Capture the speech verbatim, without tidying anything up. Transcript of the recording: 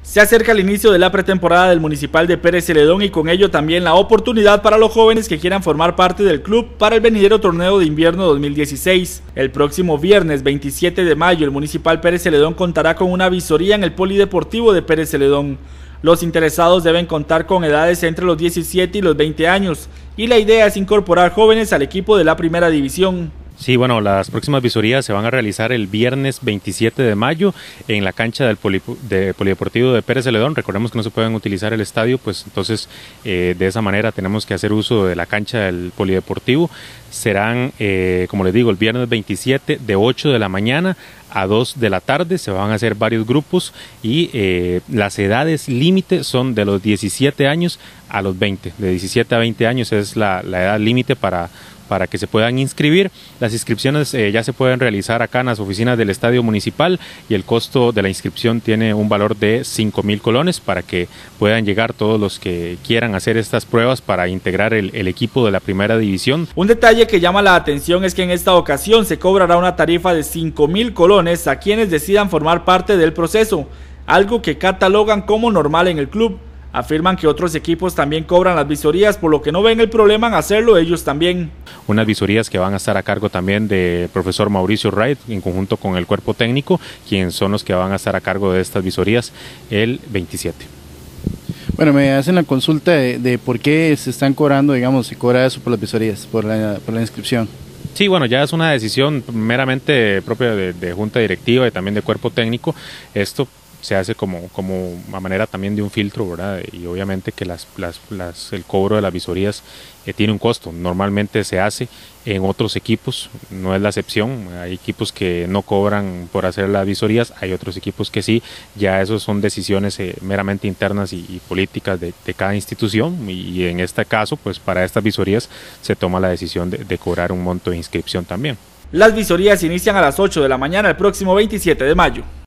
Se acerca el inicio de la pretemporada del Municipal de Pérez Celedón y con ello también la oportunidad para los jóvenes que quieran formar parte del club para el venidero torneo de invierno dos mil dieciséis. El próximo viernes veintisiete de mayo el Municipal Pérez Celedón contará con una visoría en el Polideportivo de Pérez Celedón. Los interesados deben contar con edades entre los diecisiete y los veinte años y la idea es incorporar jóvenes al equipo de la primera división. Sí, bueno, las próximas visorías se van a realizar el viernes veintisiete de mayo en la cancha del Poli, de Polideportivo de Pérez Celedón. Recordemos que no se pueden utilizar el estadio, pues entonces eh, de esa manera tenemos que hacer uso de la cancha del Polideportivo. Serán, eh, como les digo, el viernes veintisiete de ocho de la mañana a dos de la tarde. Se van a hacer varios grupos y eh, las edades límite son de los diecisiete años a los veinte. De diecisiete a veinte años es la, la edad límite para para que se puedan inscribir. Las inscripciones eh, ya se pueden realizar acá en las oficinas del Estadio Municipal y el costo de la inscripción tiene un valor de cinco mil colones para que puedan llegar todos los que quieran hacer estas pruebas para integrar el, el equipo de la primera división. Un detalle que llama la atención es que en esta ocasión se cobrará una tarifa de cinco mil colones a quienes decidan formar parte del proceso, algo que catalogan como normal en el club. Afirman que otros equipos también cobran las visorías, por lo que no ven el problema en hacerlo ellos también. Unas visorías que van a estar a cargo también del profesor Mauricio Wright, en conjunto con el cuerpo técnico, quienes son los que van a estar a cargo de estas visorías el veintisiete. Bueno, me hacen la consulta de, de por qué se están cobrando, digamos, se cobra eso por las visorías, por la, por la inscripción. Sí, bueno, ya es una decisión meramente propia de, de junta directiva y también de cuerpo técnico. Esto se hace como, como a manera también de un filtro, ¿verdad? Y obviamente que las, las, las, el cobro de las visorías eh, tiene un costo. Normalmente se hace en otros equipos, no es la excepción. Hay equipos que no cobran por hacer las visorías, hay otros equipos que sí. Ya eso son decisiones eh, meramente internas y, y políticas de, de cada institución y, y en este caso, pues para estas visorías se toma la decisión de, de cobrar un monto de inscripción también. Las visorías inician a las ocho de la mañana el próximo veintisiete de mayo.